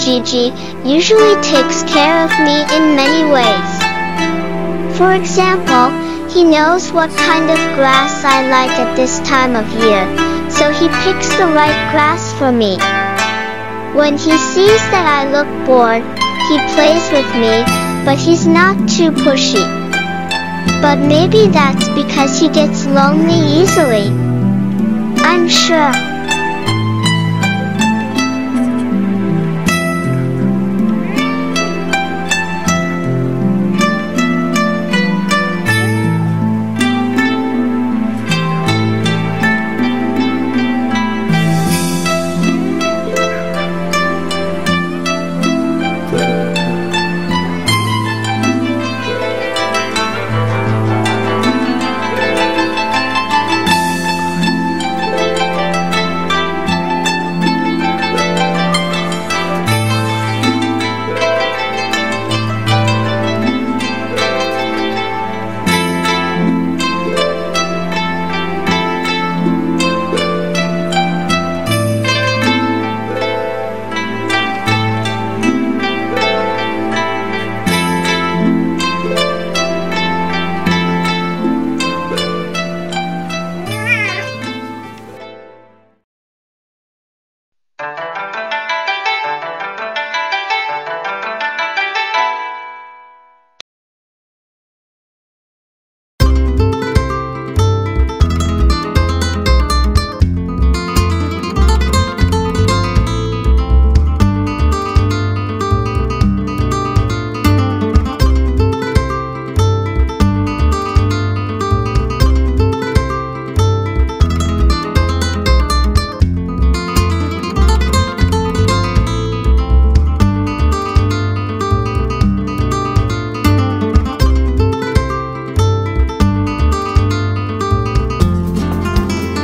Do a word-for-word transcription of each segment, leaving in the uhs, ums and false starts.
Gigi usually takes care of me in many ways. For example, he knows what kind of grass I like at this time of year, so he picks the right grass for me. When he sees that I look bored, he plays with me, but he's not too pushy. But maybe that's because he gets lonely easily. I'm sure.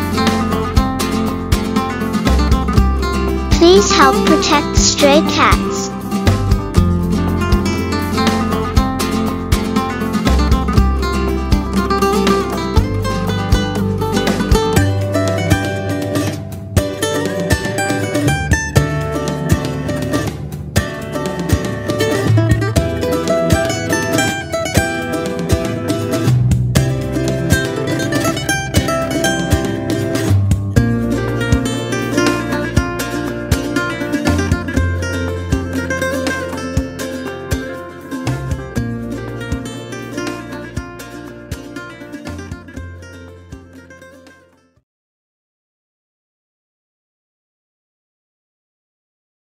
Please help protect stray cats.